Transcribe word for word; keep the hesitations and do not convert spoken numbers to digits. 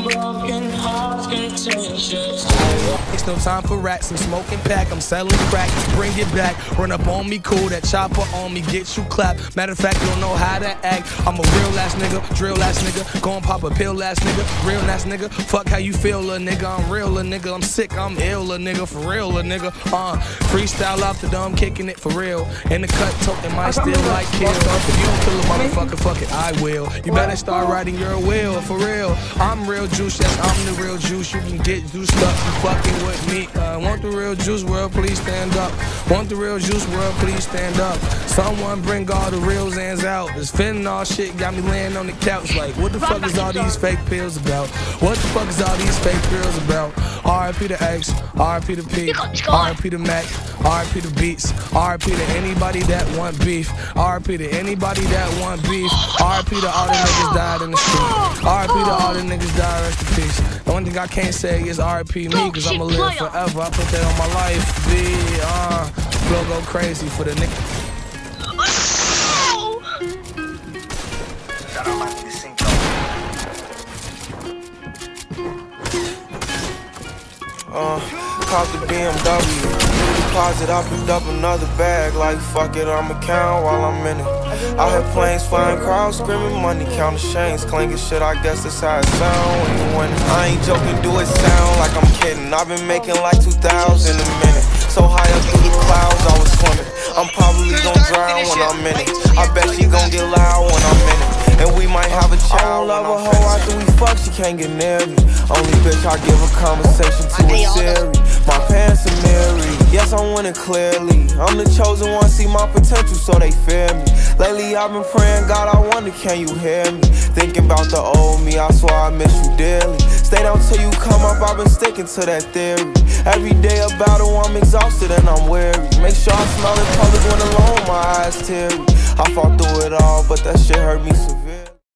broken hearts contentious. It's no time for rats, I'm smoking pack, I'm selling crack, bring it back, run up on me cool, that chopper on me, get you clapped. Matter of fact, you don't know how to act, I'm a real ass nigga, drill ass nigga, gon' pop a pill ass nigga, real ass nigga, fuck how you feel, a nigga, I'm real, a nigga, I'm sick, I'm ill, a nigga, for real, a nigga, uh, freestyle off the dome, kicking it for real, in the cut, token, might still like kill, if you don't kill a motherfucker, fuck it, I will, you better start writing your will, for real, I'm real juice, yes, I'm the real juice, you can get juiced up, you fucking with me, uh, want the real juice world, please stand up, want the real juice world, please stand up, someone bring all the real Zans out, this fentanyl shit got me laying on the couch like, what the fuck is all these fake pills about, what the fuck is all these fake girls about, R I P to X, R I P to P, R I P to Mac, R I P to Beats, R I P to anybody that want beef, R I P to anybody that want beef, R I P to all the niggas died in the street, R I P to all the niggas died, rest in peace. The only thing I can't say is R I P me, cause I'ma live forever, I put that on my life, B, uh, flow go crazy for the nigga. Uh, caught the B M W, in the closet, I picked up another bag, like fuck it, I'ma count while I'm in it. I hear planes flying, crowds screaming, money counting chains, clanking shit, I guess that's how it sound when you win it. I ain't joking, do it sound like I'm kidding, I've been making like two thousand a minute, so high up through the clouds, I was swimming. I'm probably gon' drown when I'm in it, I bet she gon' get loud when I'm in it. And we might have a child. I don't love a hoe after we fuck, she can't get near me. Only bitch I give a conversation to a Siri. My pants are mirrored, yes I'm winning clearly. I'm the chosen one, see my potential so they fear me. Lately I've been praying, God I wonder can you hear me. Thinking about the old me, I swear I miss you dearly. Stay down till you come up, I've been sticking to that theory. Every day a battle, I'm exhausted and I'm weary. Make sure I smell in public when alone, my eyes teary. I fought through it all, but that shit hurt me severely.